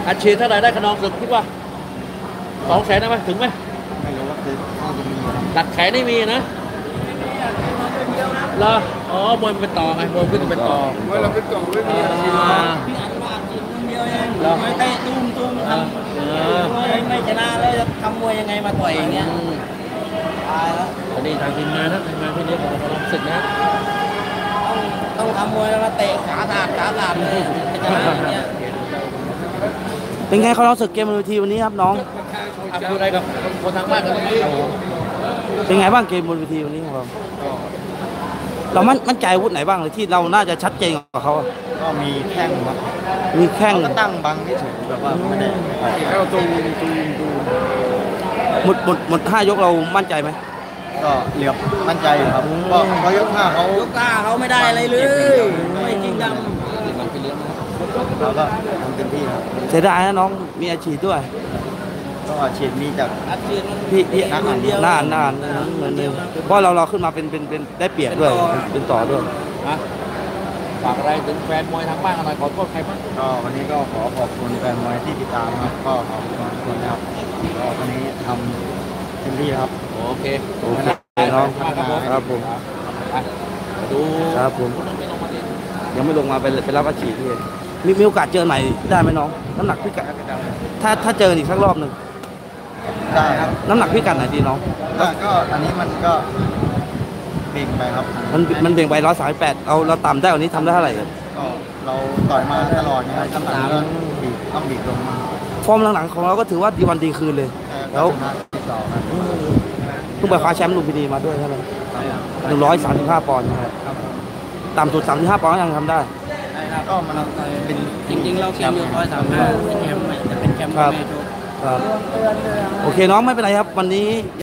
อัดฉีดเท่าไหร่ได้ขนองศึกคิดว่า200,000ได้ไหมถึงไหมไม่รู้ว่าคือน่าจะมีหลักแขนไม่มีนะเหรออ๋อมวยมันเป็นต่อไงมวยขึ้นเป็นต่อมวยเราเป็นต่อไม่มีพี่อันว่ากินคนเดียวเองไม่เตะตุ้มทำไม่ชนะแล้วจะทำมวยยังไงมาต่อยอย่างเงี้ยตายแล้วตอนนี้ทางทีมงานนะทีมงานที่นี้ของขนองศึกนะต้องทำมวยแล้วมาเตะขาดเลยชนะอย่างเงี้ยเป็นไงเขาเล่าศึกเกมบนเวทีวันนี้ครับน้องพูดอะไรกับคนทางบ้านกันบ้างเป็นไงบ้างเกมบนเวทีวันนี้ของเรามั่นใจอาวุธไหนบ้างเลยที่เราน่าจะชัดเจนกว่าเขาก็มีแข้งครับมีแข้งก็ตั้งบังที่ถูกแบบว่าไม่ได้เราตูหมด5 ยกเรามั่นใจไหมก็เหลือบมั่นใจครับเพราะยก 5 เขาไม่ได้อะไรเลยไม่จริงจังเราก็ทำเต็มที่ครับเสียดายนะน้องมีอาชีพด้วยก็อาชีพมีจากพี่นานเหมือนเดิมเพราะเราขึ้นมาเป็นได้เปรียบด้วยเป็นต่อด้วยฝากอะไรถึงแฟนมวยทางบ้านกันหน่อยขอโทษใครบ้างก็วันนี้ก็ขอบคุณแฟนมวยที่ติดตามครับก็ขอบคุณทุกคนครับก็วันนี้ทำเต็มที่ครับโอเคน้องครับผมดูครับผมยังไม่ลงมาไปรับอาชีพด้วยมีโอกาสเจอใหม่ได้ไหมน้องน้ำหนักพิกัดถ้าเจออีกสักรอบหนึ่งได้ครับน้ำหนักพิกัดไหนดีน้องก็อันนี้มันก็เบ่งไปครับมันเบ่งไป138เราต่ำได้วันนี้ทำได้เท่าไหร่ก็เราต่อยมาตลอดเนี่ยคำสั่งก็ต้องบีบลงมาฟอร์มหลังๆของเราก็ถือว่าดีวันดีคืนเลยแล้วเพิ่งไปคว้าแชมป์ลุมพินีมาด้วยใช่ไหม135 ปอนด์ครับต่ำสุด35 ปอนด์ยังทำได้ก็มันเป็นจริงๆเราแชมป์อยู่135เป็นแชมป์แต่เป็นแชมป์ไม่ครับโอเคน้องไม่เป็นไรครับวันนี้